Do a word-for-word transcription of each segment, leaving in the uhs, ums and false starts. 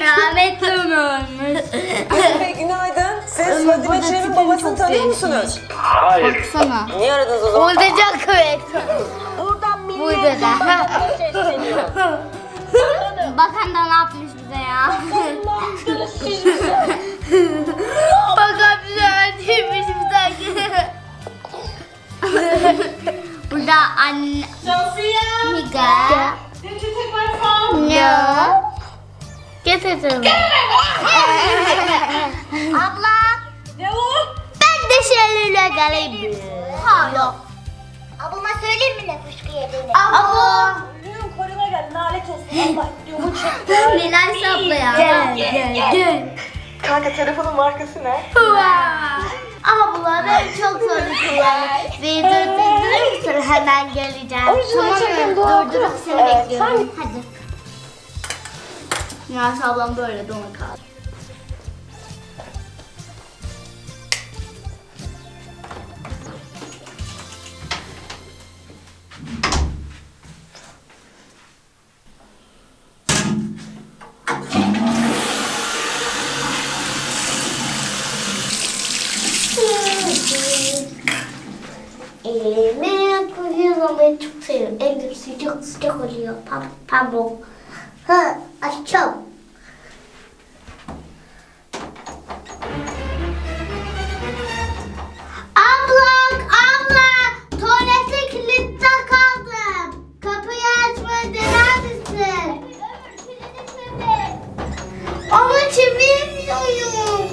Rahmetli ölmüş. Bey günaydın. Siz Fadime Çilem'in babasını tanıyor musunuz? Hayır. Baksana. Niye aradınız o zaman? Burada çok kıvrak. Buradan Burada milli da. sesleniyor. Bakan da ne yapmış bize ya? Bakan bize öldürmüş sanki. Burada anne... Sofia. Niga. Did you take my phone? No. Getirdim. Abla. Ne o? Ben de şeylerle geleyim. Hayır. Ablama söyleyeyim mi ne fışkı yediğini? Abla. Ölüyorum koruma gel. Nalet olsun. Allah diyorum çekti. Nilay abla ya. Gel gel gel. Kanka telefonun markası ne? Abla ben çok sorun kullanıyorum. Beni durdurur musun? Hemen geleceğim. Orijinal çekim, doğru. Tamam mı? Durdurup seni Evet, bekliyorum. Hadi. Nilay ablam böyle dona kaldı. Elime koyuyorum, ben çok seviyorum. Elim sıcak sıcak oluyor. Pam, pamuk. Ha, açacağım. Abla, abla, tuvalete kilitli kaldım. Kapıyı açmayı dener misin? Ama çeviremiyorum.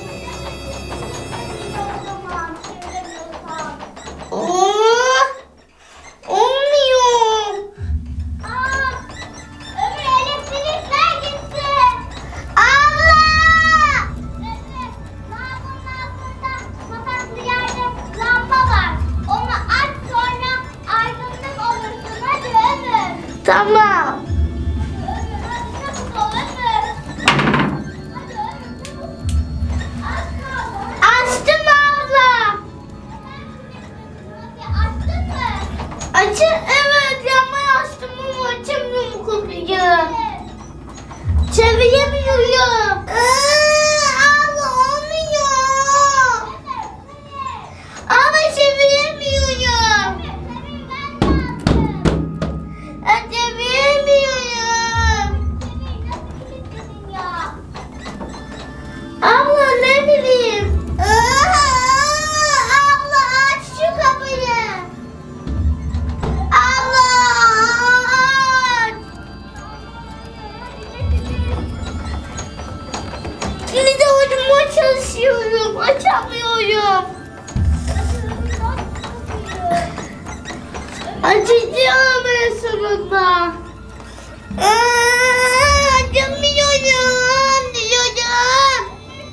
Oh, olmuyor. Aa, öbür elektrikler gitti. Abla! Evet, lavabonun altında kapaklı yerde lamba var. Onu aç sonra aydınlık olursun. Hadi ömür. Tamam. Ömür hadi çabuk ol ömür. Hadi ömür çabuk. Az kaldı. Açtım abla. Hadi açtın mı? Açın, evet, lambayı açtım ama açamıyorum kapıyı. Çeviremiyorum. Iıı, abla olmuyor. Ama çeviremiyorum. Ben çeviremiyorum. Abla ne bileyim. Iıı, abla aç şu kapıyı. Allah! Kilidi açmaya çalışıyorum. Açamıyorum. Açacağım en sonunda. Aa, açamıyorum. Diyorum.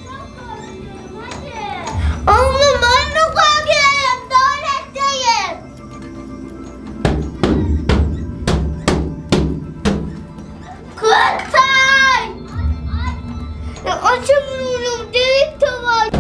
Abla ben de korkuyorum. Tuvaletteyim. Kurtar! Ya açamıyorum, delik de var.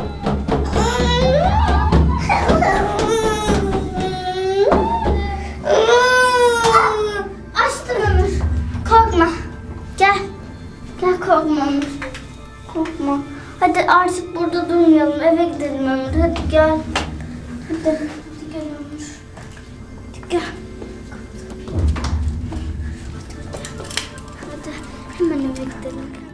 Açtım Ömür. Korkma. Gel. Gel korkma Ömür. Korkma. Hadi artık burada durmayalım. Eve gidelim Ömür. Hadi gel. Hadi. Hadi gel Ömür. Hadi gel. Hadi hemen eve gidelim.